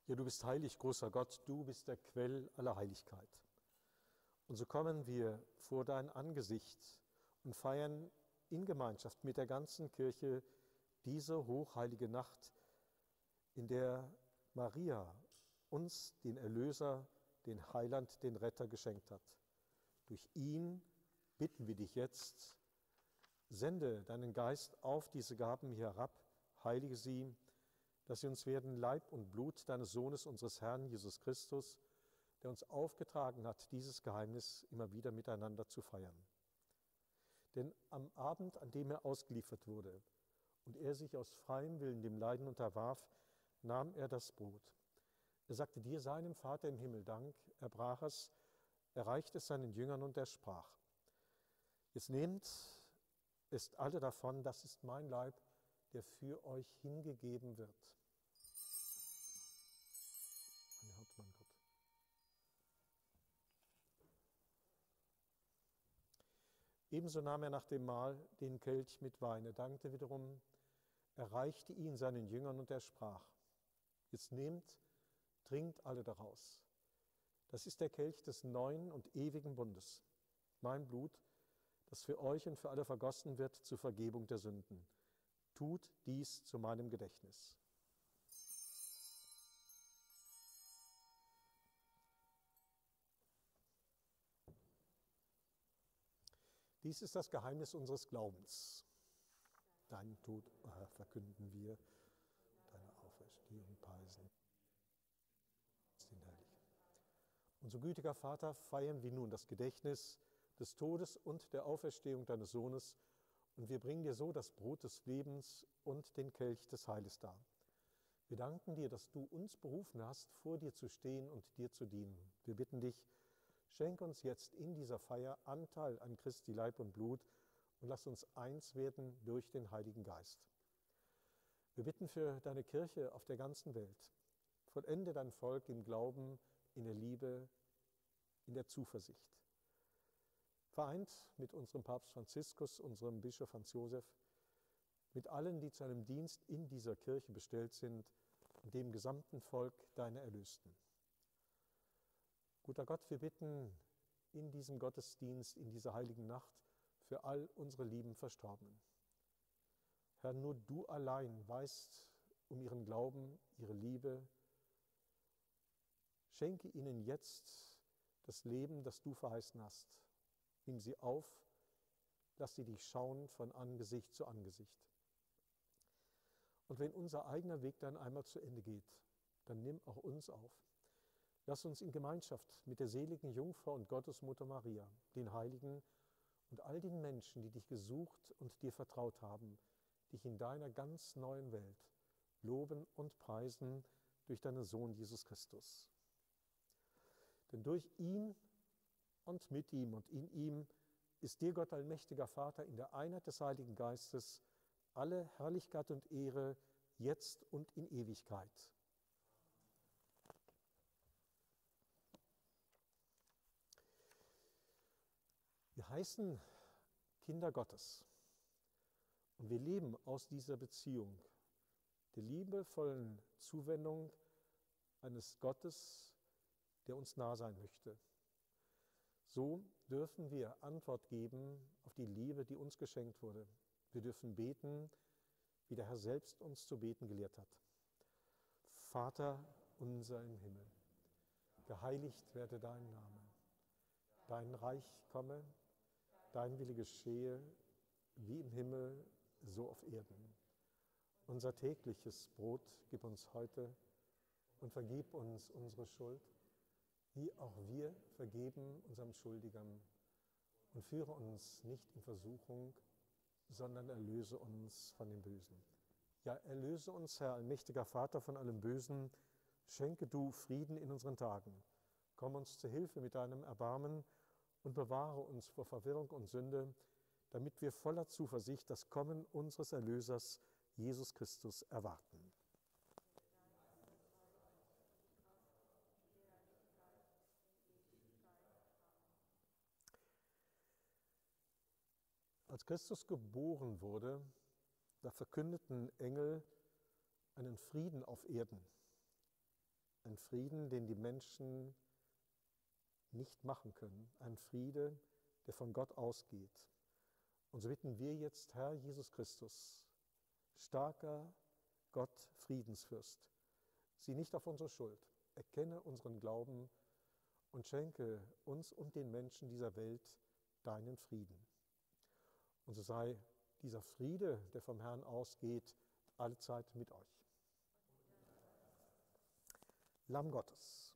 Ja, du bist heilig, großer Gott, du bist der Quell aller Heiligkeit. Und so kommen wir vor dein Angesicht und feiern in Gemeinschaft mit der ganzen Kirche diese hochheilige Nacht, in der Maria uns den Erlöser, den Heiland, den Retter geschenkt hat. Durch ihn bitten wir dich jetzt, sende deinen Geist auf diese Gaben hier herab, heilige sie, dass sie uns werden Leib und Blut deines Sohnes, unseres Herrn Jesus Christus, der uns aufgetragen hat, dieses Geheimnis immer wieder miteinander zu feiern. Denn am Abend, an dem er ausgeliefert wurde und er sich aus freiem Willen dem Leiden unterwarf, nahm er das Brot. Er sagte dir, seinem Vater im Himmel Dank, er brach es, er reichte es seinen Jüngern und er sprach: Jetzt nehmt, esst alle davon, das ist mein Leib, der für euch hingegeben wird. Ebenso nahm er nach dem Mahl den Kelch mit Wein. Er dankte wiederum, er reichte ihn seinen Jüngern und er sprach: Jetzt nehmt, trinkt alle daraus. Das ist der Kelch des neuen und ewigen Bundes, mein Blut, das für euch und für alle vergossen wird zur Vergebung der Sünden. Tut dies zu meinem Gedächtnis. Dies ist das Geheimnis unseres Glaubens. Deinen Tod äh, verkünden wir, deine Auferstehung preisen. Unser gütiger Vater, feiern wir nun das Gedächtnis des Todes und der Auferstehung deines Sohnes, und wir bringen dir so das Brot des Lebens und den Kelch des Heiles dar. Wir danken dir, dass du uns berufen hast, vor dir zu stehen und dir zu dienen. Wir bitten dich, schenk uns jetzt in dieser Feier Anteil an Christi Leib und Blut und lass uns eins werden durch den Heiligen Geist. Wir bitten für deine Kirche auf der ganzen Welt. Vollende dein Volk im Glauben, in der Liebe, in der Zuversicht. Vereint mit unserem Papst Franziskus, unserem Bischof Franz Josef, mit allen, die zu einem Dienst in dieser Kirche bestellt sind und dem gesamten Volk deiner Erlösten. Guter Gott, wir bitten in diesem Gottesdienst, in dieser heiligen Nacht, für all unsere lieben Verstorbenen. Herr, nur du allein weißt um ihren Glauben, ihre Liebe. Schenke ihnen jetzt das Leben, das du verheißen hast. Nimm sie auf, lass sie dich schauen von Angesicht zu Angesicht. Und wenn unser eigener Weg dann einmal zu Ende geht, dann nimm auch uns auf. Lass uns in Gemeinschaft mit der seligen Jungfrau und Gottesmutter Maria, den Heiligen und all den Menschen, die dich gesucht und dir vertraut haben, dich in deiner ganz neuen Welt loben und preisen durch deinen Sohn Jesus Christus. Denn durch ihn und mit ihm und in ihm ist dir, Gott allmächtiger Vater, in der Einheit des Heiligen Geistes alle Herrlichkeit und Ehre, jetzt und in Ewigkeit. Wir heißen Kinder Gottes und wir leben aus dieser Beziehung, der liebevollen Zuwendung eines Gottes, der uns nah sein möchte. So dürfen wir Antwort geben auf die Liebe, die uns geschenkt wurde. Wir dürfen beten, wie der Herr selbst uns zu beten gelehrt hat. Vater unser im Himmel, geheiligt werde dein Name. Dein Reich komme, dein Wille geschehe, wie im Himmel, so auf Erden. Unser tägliches Brot gib uns heute und vergib uns unsere Schuld, wie auch wir vergeben unserem Schuldigern. Und führe uns nicht in Versuchung, sondern erlöse uns von dem Bösen. Ja, erlöse uns, Herr, allmächtiger Vater, von allem Bösen. Schenke du Frieden in unseren Tagen. Komm uns zu Hilfe mit deinem Erbarmen und bewahre uns vor Verwirrung und Sünde, damit wir voller Zuversicht das Kommen unseres Erlösers, Jesus Christus, erwarten. Als Christus geboren wurde, da verkündeten Engel einen Frieden auf Erden, ein Frieden, den die Menschen nicht machen können, ein Friede, der von Gott ausgeht. Und so bitten wir jetzt, Herr Jesus Christus, starker Gott, Friedensfürst, sieh nicht auf unsere Schuld, erkenne unseren Glauben und schenke uns und den Menschen dieser Welt deinen Frieden. Und so sei dieser Friede, der vom Herrn ausgeht, allezeit mit euch. Lamm Gottes.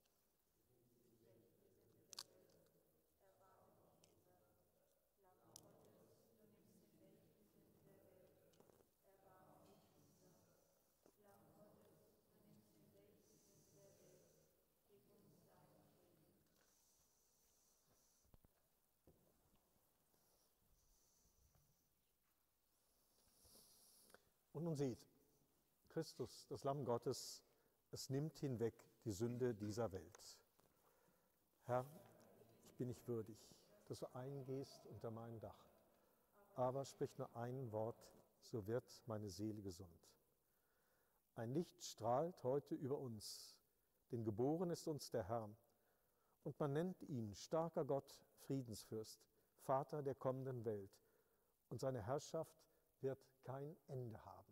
Und nun seht, Christus, das Lamm Gottes, es nimmt hinweg die Sünde dieser Welt. Herr, ich bin nicht würdig, dass du eingehst unter mein Dach, aber sprich nur ein Wort, so wird meine Seele gesund. Ein Licht strahlt heute über uns, denn geboren ist uns der Herr, und man nennt ihn starker Gott, Friedensfürst, Vater der kommenden Welt, und seine Herrschaft wird kein Ende haben.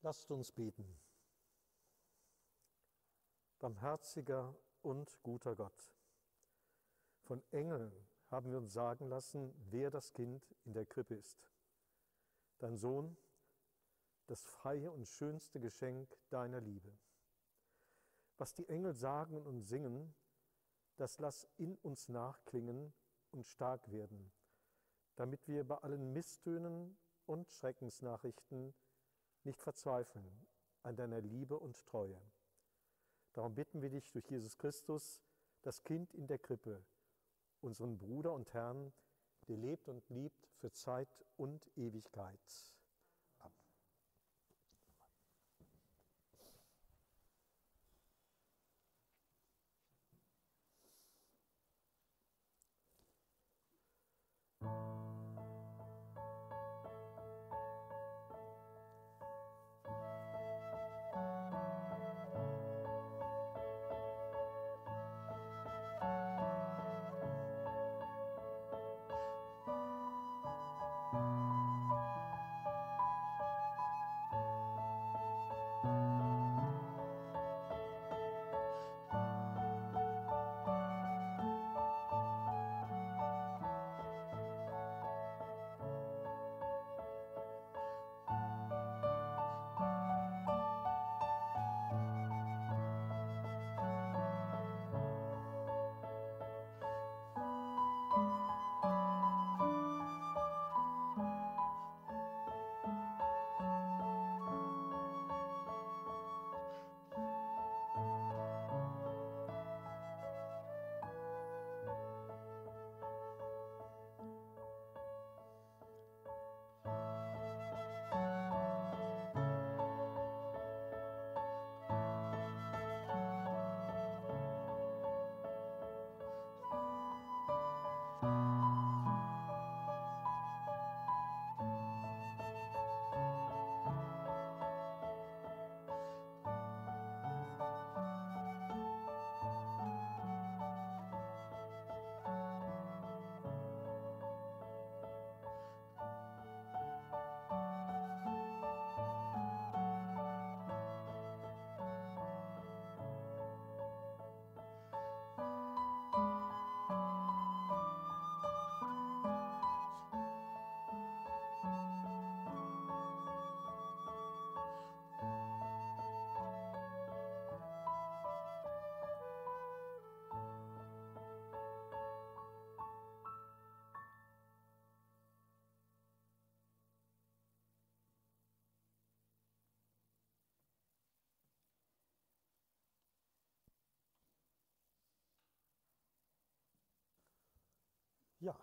Lasst uns beten. Barmherziger und guter Gott, von Engeln haben wir uns sagen lassen, wer das Kind in der Krippe ist. Dein Sohn, das freie und schönste Geschenk deiner Liebe. Was die Engel sagen und singen, das lass in uns nachklingen und stark werden, damit wir bei allen Misstönen und Schreckensnachrichten nicht verzweifeln an deiner Liebe und Treue. Darum bitten wir dich durch Jesus Christus, das Kind in der Krippe, unseren Bruder und Herrn, der lebt und liebt für Zeit und Ewigkeit. Amen. Ja,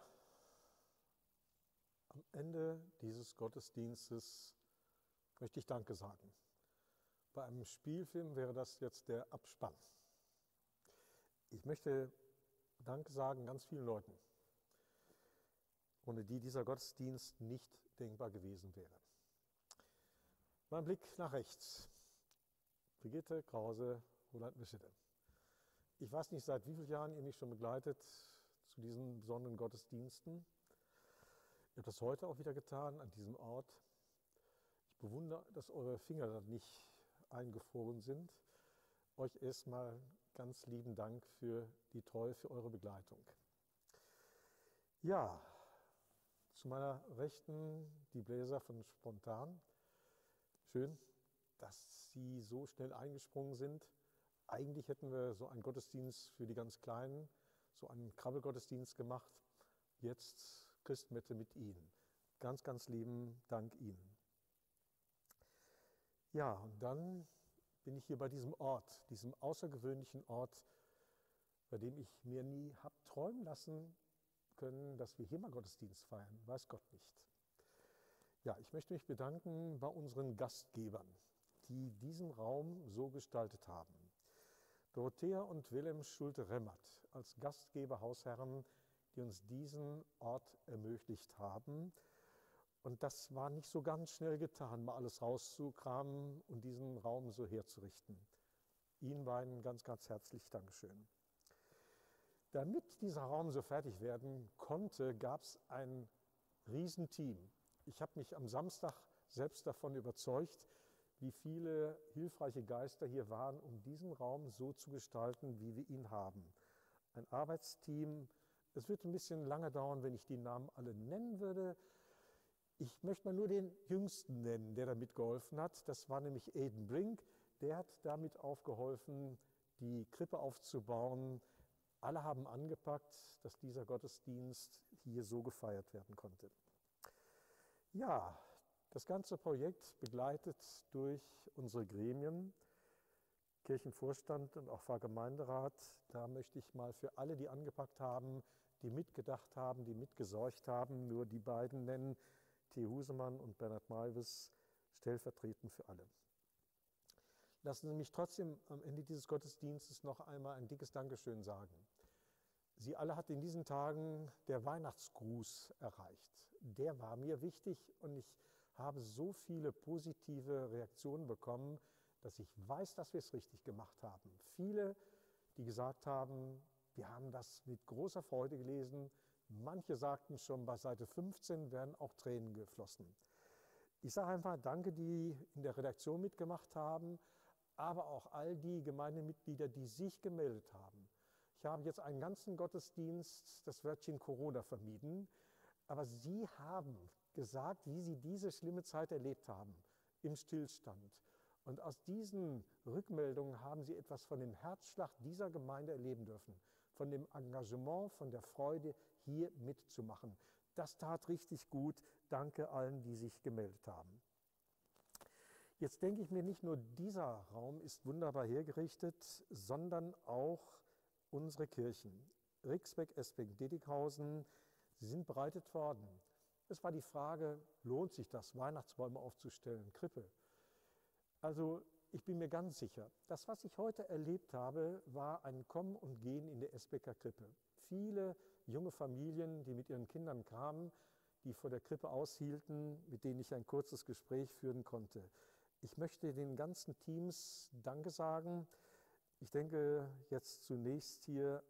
am Ende dieses Gottesdienstes möchte ich Danke sagen. Bei einem Spielfilm wäre das jetzt der Abspann. Ich möchte Danke sagen ganz vielen Leuten, ohne die dieser Gottesdienst nicht denkbar gewesen wäre. Mein Blick nach rechts. Brigitte Krause, Roland Mischede. Ich weiß nicht, seit wie vielen Jahren ihr mich schon begleitet zu diesen besonderen Gottesdiensten. Ihr habt das heute auch wieder getan, an diesem Ort. Ich bewundere, dass eure Finger da nicht eingefroren sind. Euch erstmal ganz lieben Dank für die Treue, für eure Begleitung. Ja, zu meiner Rechten die Bläser von Spontan. Schön, dass Sie so schnell eingesprungen sind. Eigentlich hätten wir so einen Gottesdienst für die ganz Kleinen, so einen Krabbelgottesdienst gemacht. Jetzt Christmette mit Ihnen. Ganz, ganz lieben Dank Ihnen. Ja, und dann bin ich hier bei diesem Ort, diesem außergewöhnlichen Ort, bei dem ich mir nie habe träumen lassen können, dass wir hier mal Gottesdienst feiern. Weiß Gott nicht. Ja, ich möchte mich bedanken bei unseren Gastgebern, die diesen Raum so gestaltet haben. Dorothea und Wilhelm Schulte-Remmert als Gastgeber, Hausherren, die uns diesen Ort ermöglicht haben. Und das war nicht so ganz schnell getan, mal alles rauszukramen und diesen Raum so herzurichten. Ihnen beiden ganz, ganz herzlich Dankeschön. Damit dieser Raum so fertig werden konnte, gab es ein Riesenteam. Ich habe mich am Samstag selbst davon überzeugt, wie viele hilfreiche Geister hier waren, um diesen Raum so zu gestalten, wie wir ihn haben. Ein Arbeitsteam. Es wird ein bisschen lange dauern, wenn ich die Namen alle nennen würde. Ich möchte mal nur den Jüngsten nennen, der da mitgeholfen hat. Das war nämlich Aiden Brink. Der hat damit aufgeholfen, die Krippe aufzubauen. Alle haben angepackt, dass dieser Gottesdienst hier so gefeiert werden konnte. Ja, das ganze Projekt begleitet durch unsere Gremien, Kirchenvorstand und auch Pfarrgemeinderat. Da möchte ich mal für alle, die angepackt haben, die mitgedacht haben, die mitgesorgt haben, nur die beiden nennen, Theo Husemann und Bernhard Maivis, stellvertretend für alle. Lassen Sie mich trotzdem am Ende dieses Gottesdienstes noch einmal ein dickes Dankeschön sagen. Sie alle hat in diesen Tagen der Weihnachtsgruß erreicht. Der war mir wichtig und ich habe so viele positive Reaktionen bekommen, dass ich weiß, dass wir es richtig gemacht haben. Viele, die gesagt haben, wir haben das mit großer Freude gelesen. Manche sagten schon, bei Seite fünfzehn wären auch Tränen geflossen. Ich sage einfach Danke, die in der Redaktion mitgemacht haben, aber auch all die Gemeindemitglieder, die sich gemeldet haben. Ich habe jetzt einen ganzen Gottesdienst das Wörtchen Corona vermieden, aber Sie haben gesagt, wie Sie diese schlimme Zeit erlebt haben, im Stillstand. Und aus diesen Rückmeldungen haben Sie etwas von dem Herzschlag dieser Gemeinde erleben dürfen, von dem Engagement, von der Freude, hier mitzumachen. Das tat richtig gut. Danke allen, die sich gemeldet haben. Jetzt denke ich mir, nicht nur dieser Raum ist wunderbar hergerichtet, sondern auch unsere Kirchen. Rixbeck, Esbeck, Diddighausen, sie sind bereitet worden. Es war die Frage, lohnt sich das, Weihnachtsbäume aufzustellen, Krippe? Also ich bin mir ganz sicher, das, was ich heute erlebt habe, war ein Kommen und Gehen in der Esbecker Krippe. Viele junge Familien, die mit ihren Kindern kamen, die vor der Krippe aushielten, mit denen ich ein kurzes Gespräch führen konnte. Ich möchte den ganzen Teams Danke sagen. Ich denke jetzt zunächst hier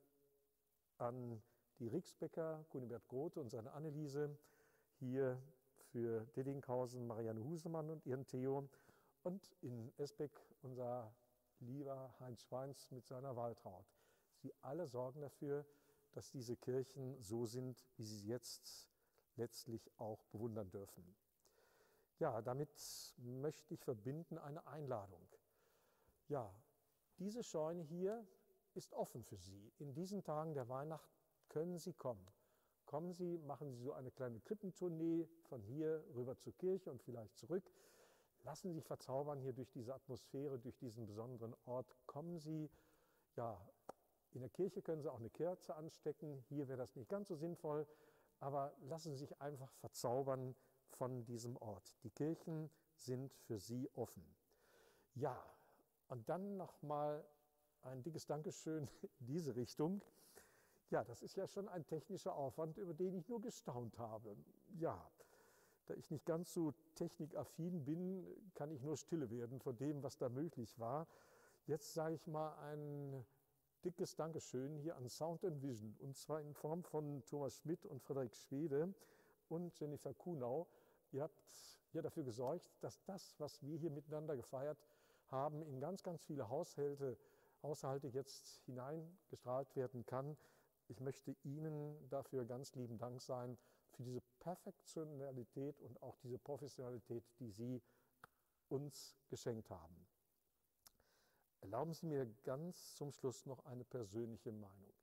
an die Rixbecker, Kunibert Grote und seine Anneliese, hier für Diddighausen Marianne Husemann und ihren Theo und in Esbeck unser lieber Heinz Schweins mit seiner Waltraud. Sie alle sorgen dafür, dass diese Kirchen so sind, wie sie jetzt letztlich auch bewundern dürfen. Ja, damit möchte ich verbinden eine Einladung. Ja, diese Scheune hier ist offen für Sie. In diesen Tagen der Weihnacht können Sie kommen. Kommen Sie, machen Sie so eine kleine Krippentournee von hier rüber zur Kirche und vielleicht zurück. Lassen Sie sich verzaubern hier durch diese Atmosphäre, durch diesen besonderen Ort. Kommen Sie, ja, in der Kirche können Sie auch eine Kerze anstecken. Hier wäre das nicht ganz so sinnvoll, aber lassen Sie sich einfach verzaubern von diesem Ort. Die Kirchen sind für Sie offen. Ja, und dann nochmal ein dickes Dankeschön in diese Richtung. Ja, das ist ja schon ein technischer Aufwand, über den ich nur gestaunt habe. Ja, da ich nicht ganz so technikaffin bin, kann ich nur stille werden von dem, was da möglich war. Jetzt sage ich mal ein dickes Dankeschön hier an Sound and Vision, und zwar in Form von Thomas Schmidt und Frederik Schwede und Jennifer Kuhnau. Ihr habt ja dafür gesorgt, dass das, was wir hier miteinander gefeiert haben, in ganz, ganz viele Haushalte, Haushalte jetzt hineingestrahlt werden kann. Ich möchte Ihnen dafür ganz lieben Dank sein, für diese Perfektionalität und auch diese Professionalität, die Sie uns geschenkt haben. Erlauben Sie mir ganz zum Schluss noch eine persönliche Meinung.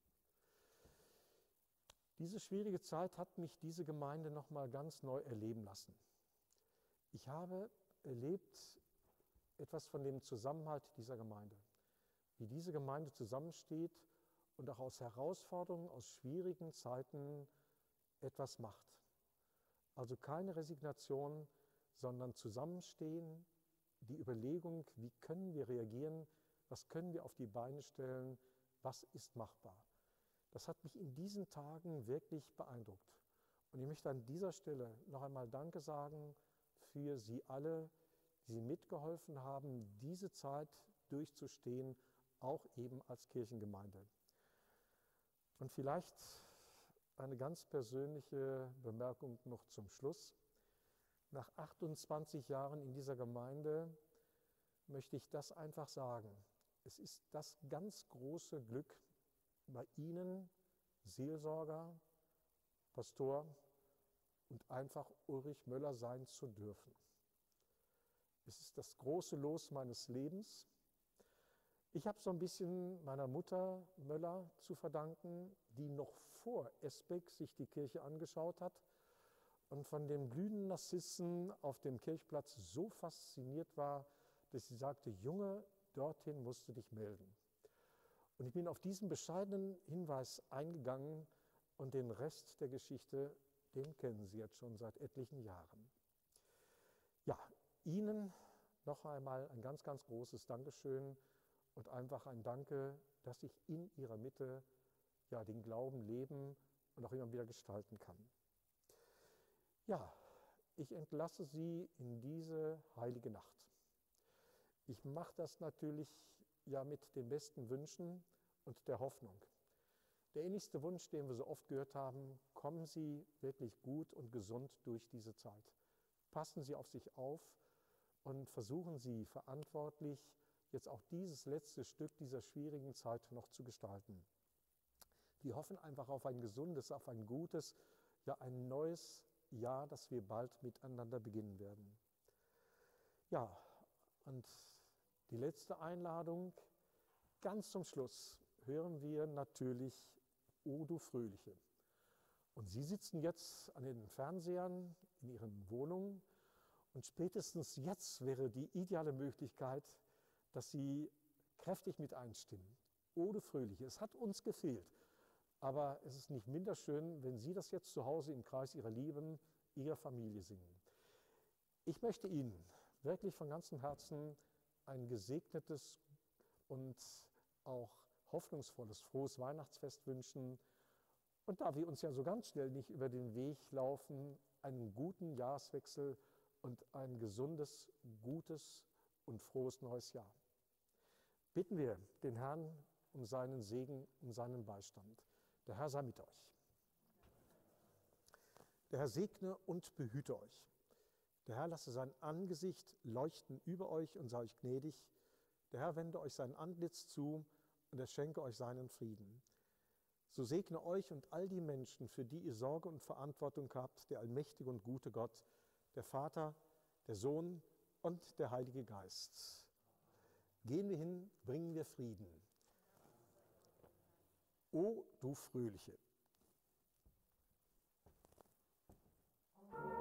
Diese schwierige Zeit hat mich diese Gemeinde noch mal ganz neu erleben lassen. Ich habe erlebt etwas von dem Zusammenhalt dieser Gemeinde, wie diese Gemeinde zusammensteht und auch aus Herausforderungen, aus schwierigen Zeiten etwas macht. Also keine Resignation, sondern Zusammenstehen, die Überlegung, wie können wir reagieren, was können wir auf die Beine stellen, was ist machbar. Das hat mich in diesen Tagen wirklich beeindruckt. Und ich möchte an dieser Stelle noch einmal Danke sagen für Sie alle, die Sie mitgeholfen haben, diese Zeit durchzustehen, auch eben als Kirchengemeinde. Und vielleicht eine ganz persönliche Bemerkung noch zum Schluss. Nach achtundzwanzig Jahren in dieser Gemeinde möchte ich das einfach sagen. Es ist das ganz große Glück, bei Ihnen, Seelsorger, Pastor und einfach Ulrich Möller sein zu dürfen. Es ist das große Los meines Lebens. Ich habe so ein bisschen meiner Mutter Möller zu verdanken, die noch vor Esbeck sich die Kirche angeschaut hat und von den blühenden Narzissen auf dem Kirchplatz so fasziniert war, dass sie sagte, Junge, dorthin musst du dich melden. Und ich bin auf diesen bescheidenen Hinweis eingegangen und den Rest der Geschichte, den kennen Sie jetzt schon seit etlichen Jahren. Ja, Ihnen noch einmal ein ganz, ganz großes Dankeschön und einfach ein Danke, dass ich in Ihrer Mitte ja, den Glauben leben und auch immer wieder gestalten kann. Ja, ich entlasse Sie in diese heilige Nacht. Ich mache das natürlich ja mit den besten Wünschen und der Hoffnung. Der innigste Wunsch, den wir so oft gehört haben, kommen Sie wirklich gut und gesund durch diese Zeit. Passen Sie auf sich auf und versuchen Sie verantwortlich, jetzt auch dieses letzte Stück dieser schwierigen Zeit noch zu gestalten. Wir hoffen einfach auf ein gesundes, auf ein gutes, ja ein neues Jahr, das wir bald miteinander beginnen werden. Ja, und die letzte Einladung, ganz zum Schluss hören wir natürlich O du Fröhliche. Und Sie sitzen jetzt an den Fernsehern in Ihren Wohnungen und spätestens jetzt wäre die ideale Möglichkeit, dass Sie kräftig mit einstimmen. O du Fröhliche, es hat uns gefehlt, aber es ist nicht minder schön, wenn Sie das jetzt zu Hause im Kreis Ihrer Lieben, Ihrer Familie singen. Ich möchte Ihnen wirklich von ganzem Herzen ein gesegnetes und auch hoffnungsvolles, frohes Weihnachtsfest wünschen. Und da wir uns ja so ganz schnell nicht über den Weg laufen, einen guten Jahreswechsel und ein gesundes, gutes und frohes neues Jahr. Bitten wir den Herrn um seinen Segen, um seinen Beistand. Der Herr sei mit euch. Der Herr segne und behüte euch. Der Herr lasse sein Angesicht leuchten über euch und sei euch gnädig. Der Herr wende euch sein Antlitz zu und er schenke euch seinen Frieden. So segne euch und all die Menschen, für die ihr Sorge und Verantwortung habt, der allmächtige und gute Gott, der Vater, der Sohn und der Heilige Geist. Gehen wir hin, bringen wir Frieden. O du Fröhliche.